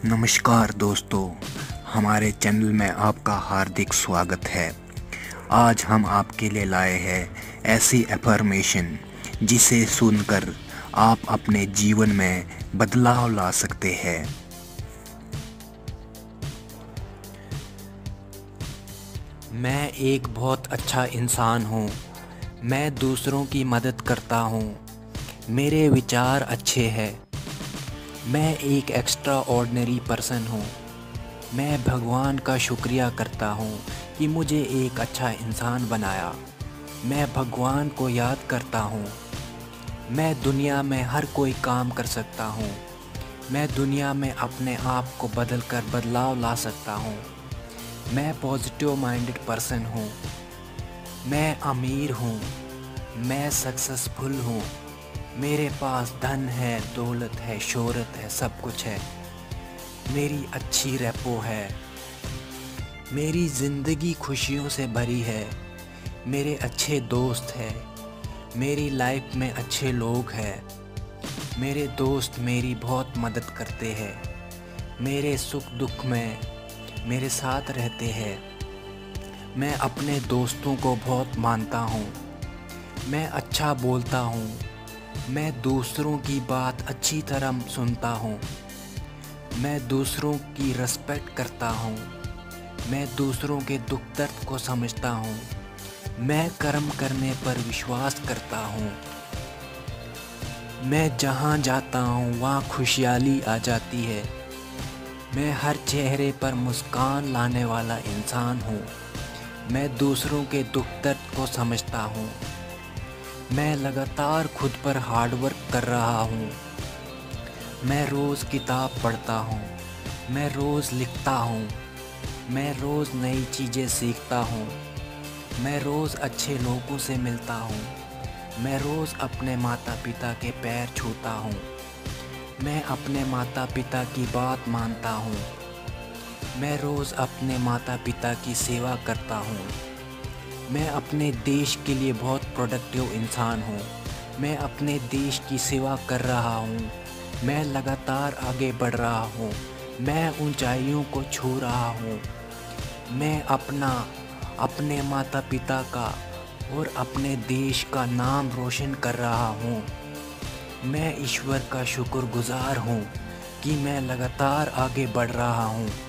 नमस्कार दोस्तों, हमारे चैनल में आपका हार्दिक स्वागत है। आज हम आपके लिए लाए हैं ऐसी एफर्मेशन जिसे सुनकर आप अपने जीवन में बदलाव ला सकते हैं। मैं एक बहुत अच्छा इंसान हूँ। मैं दूसरों की मदद करता हूँ। मेरे विचार अच्छे हैं। मैं एक एक्स्ट्रा ऑर्डिनरी पर्सन हूँ। मैं भगवान का शुक्रिया करता हूँ कि मुझे एक अच्छा इंसान बनाया। मैं भगवान को याद करता हूँ। मैं दुनिया में हर कोई काम कर सकता हूँ। मैं दुनिया में अपने आप को बदल कर बदलाव ला सकता हूँ। मैं पॉजिटिव माइंडेड पर्सन हूँ। मैं अमीर हूँ। मैं सक्सेसफुल हूँ। मेरे पास धन है, दौलत है, शोहरत है, सब कुछ है। मेरी अच्छी रेपो है। मेरी ज़िंदगी खुशियों से भरी है। मेरे अच्छे दोस्त हैं। मेरी लाइफ में अच्छे लोग हैं। मेरे दोस्त मेरी बहुत मदद करते हैं। मेरे सुख दुख में मेरे साथ रहते हैं। मैं अपने दोस्तों को बहुत मानता हूँ। मैं अच्छा बोलता हूँ। मैं दूसरों की बात अच्छी तरह सुनता हूँ। मैं दूसरों की रिस्पेक्ट करता हूँ। मैं दूसरों के दुख दर्द को समझता हूँ। मैं कर्म करने पर विश्वास करता हूँ। मैं जहाँ जाता हूँ वहाँ खुशहाली आ जाती है। मैं हर चेहरे पर मुस्कान लाने वाला इंसान हूँ। मैं दूसरों के दुख दर्द को समझता हूँ। मैं लगातार खुद पर हार्ड वर्क कर रहा हूँ। मैं रोज़ किताब पढ़ता हूँ। मैं रोज़ लिखता हूँ। मैं रोज़ नई चीज़ें सीखता हूँ। मैं रोज़ अच्छे लोगों से मिलता हूँ। मैं रोज़ अपने माता पिता के पैर छूता हूँ। मैं अपने माता पिता की बात मानता हूँ। मैं रोज़ अपने माता पिता की सेवा करता हूँ। मैं अपने देश के लिए बहुत प्रोडक्टिव इंसान हूँ। मैं अपने देश की सेवा कर रहा हूँ। मैं लगातार आगे बढ़ रहा हूँ। मैं ऊंचाइयों को छू रहा हूँ। मैं अपने माता पिता का और अपने देश का नाम रोशन कर रहा हूँ। मैं ईश्वर का शुक्रगुजार हूँ कि मैं लगातार आगे बढ़ रहा हूँ।